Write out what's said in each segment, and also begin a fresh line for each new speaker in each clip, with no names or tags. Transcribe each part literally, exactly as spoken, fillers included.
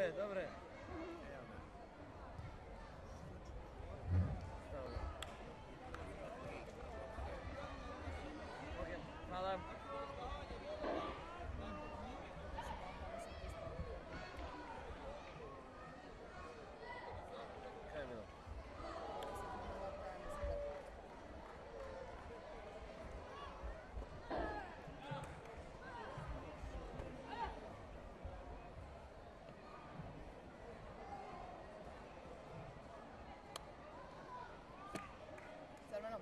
dobre, dobre. Ok, hvala. Kaj je bilo?
Crvenom.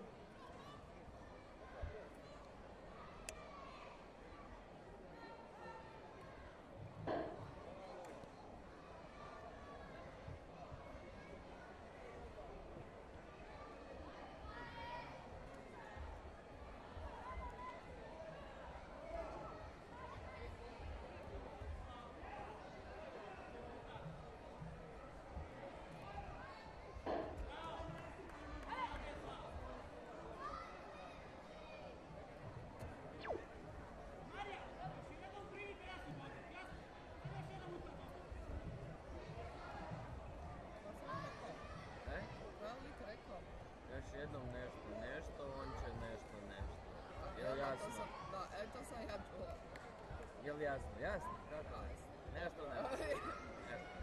Još jednom nešto, nešto, on će nešto, nešto. Jel jasno?
Da, e to sam ja čula.
Jel jasno? Jasno? Kako? Nešto, nešto. Nešto.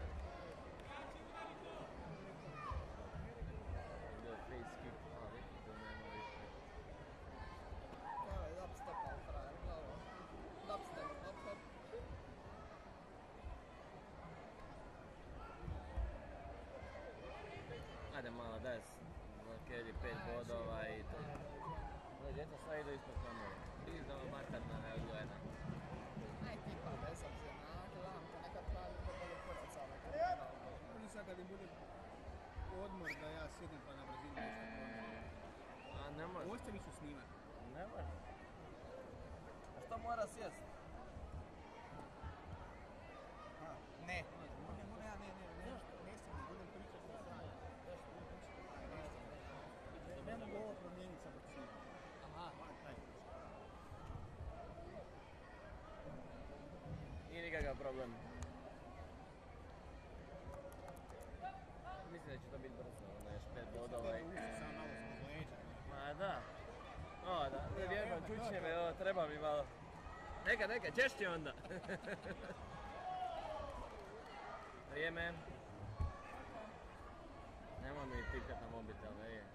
Bio free skip, ali to nema više.
To je dubstep, frajer, glavo. Dubstep, hop hop.
Ajde malo, daj Kelly pet bodova i to. Ovo djeca sva idu ispod kamere. Izdava materna neodgojena.
Aj tipa, bez obzira, gledam te nekad pravi da boli kurac, ali to je normalno.
Oni sad kad im bude odmor da ja sjedim pa na brzinu nešto promijenim.
A ne može.
Ostavi ću snimat.
Ne može. A što mora sjest?
Ne. Ne, mora ja, ne, ne, ne. Ne sam, budem pričat što sam. Ne mogu ovo promijeniti sa brzinom. Aha.
Nije nikakav problem. Mislim da će to biti brzo, ono još pet bodova i... Ma da. O da, ne vjerujem, čučnje me, ovo, treba mi malo. Neka, neka, češće onda. Vrijeme. Nemoj mi tipkat na mobitel, ne je.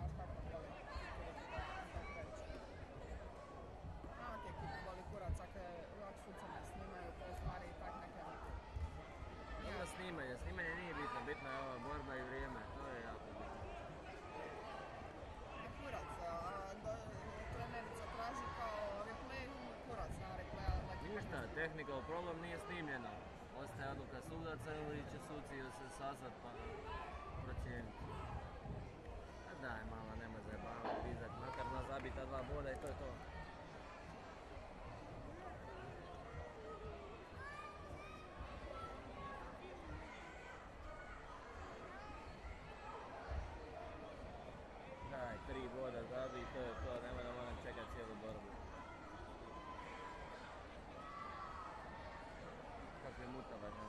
Nama ti je kupu boli kurac, ako je ovak suca ne snimaju, to u stvari i tak neke...
Ima snimanje, snimanje nije bitno, bitno je ova borba i vrijeme, to je jako bitno.
Ne kurac, trenerica traži kao replay, kurac na replay, ali...
Ništa, technical problem nije snimljeno. Ostaje odluka sudaca ili će suci se sazvat pa procijeniti. A daj malo, nema zajebavati, pizat, makar na zabita dva boda i to je to. Daj, tri boda zabi i to je to, nema da moram čekat cijelu borbu. Kakve mutavažne